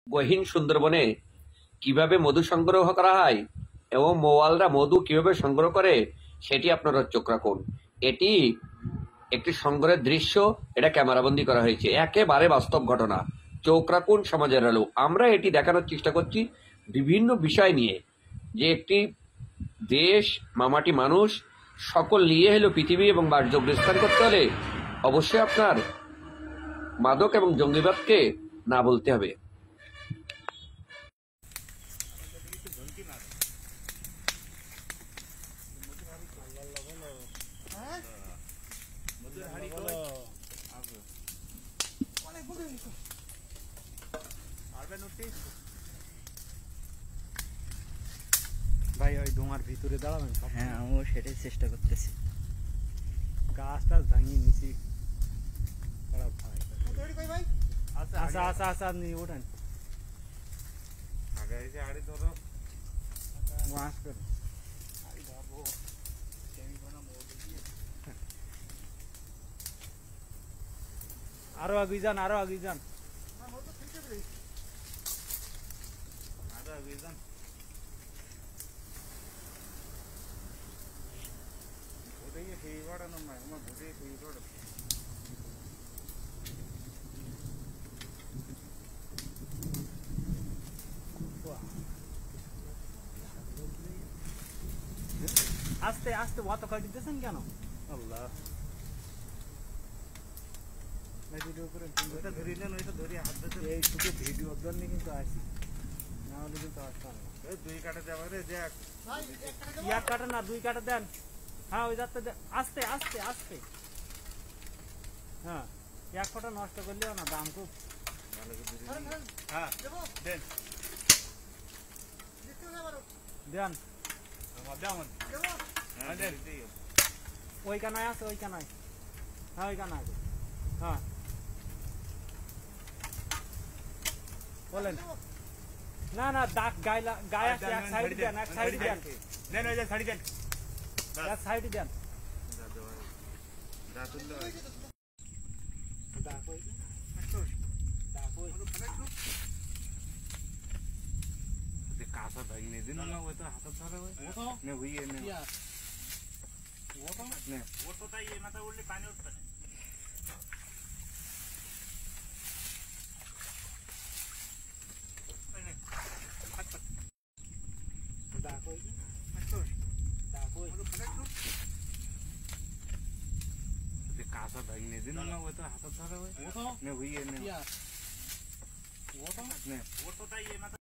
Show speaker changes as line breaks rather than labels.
গহীন সুন্দরবনে কিভাবে মধু সংগ্রহ করা হয় এবং মৌয়ালরা মধু কিভাবে সংগ্রহ করে সেটি আপনারা চোখ রাখুন। এটি একটি সংগ্রহের দৃশ্য, এটা ক্যামেরাবন্দি করা হয়েছে, একেবারে বাস্তব ঘটনা। চোখ রাখুন সমাজের আলো। আমরা এটি দেখানোর চেষ্টা করছি বিভিন্ন বিষয় নিয়ে, যে একটি দেশ, মামাটি মানুষ সকল নিয়ে হলো পৃথিবী এবং বাসযোগ্য স্থান করতে হলে অবশ্যই আপনার মাদক এবং জঙ্গিবাদকে না বলতে হবে।
ভাই ওই ডোঙার ভিতরে দাঁড়াবেন?
হ্যাঁ, আমিও সেটাই চেষ্টা করতেছি।
গাছটা ভাঙিয়ে নিছি। আচ্ছা আচ্ছা আচ্ছা, আপনি ওঠেন। আরো আগে যান, আরো আগে যান। আস্তে আস্তে অত কয় দিতেছেন কেন? আল্লাহ, ভিডিও করে ধরিয়ে নেন, ওইটা ধরিয়ে হাত ধরে এই শুধু ভিডিও জন্য কিন্তু আসি, না হলে কিন্তু আসতাম না। দুই কাটা দেওয়া রে, দেখ এক কাটা না, দুই কাটা দেন। হ্যাঁ, ওই যাতে আস্তে আস্তে আস্তে। হ্যাঁ, এক ফোঁটা নষ্ট করলেও না, দাম খুব দেন ওই কানায় আছে, ওই কানায়। হ্যাঁ, ওই কানায়। হ্যাঁ বলেন। না না, দাগ গায়ে আছে, এক সাইড দেন, এক সাইড দেন, দেন ওই যে সাইড দেন, এক সাইড দেন। কাঁচা ভাঙিয়ে দিন না, ওই তো হাতে ধরে নে হইয়ে নে ও তো তাই এই মাথা উঠলে পানি উঠবে না। কাঁচা ভাঙিয়ে দিন না, ওই তো হাতে ধরে নে হইয়ে নে ও তো তাই এই মাথা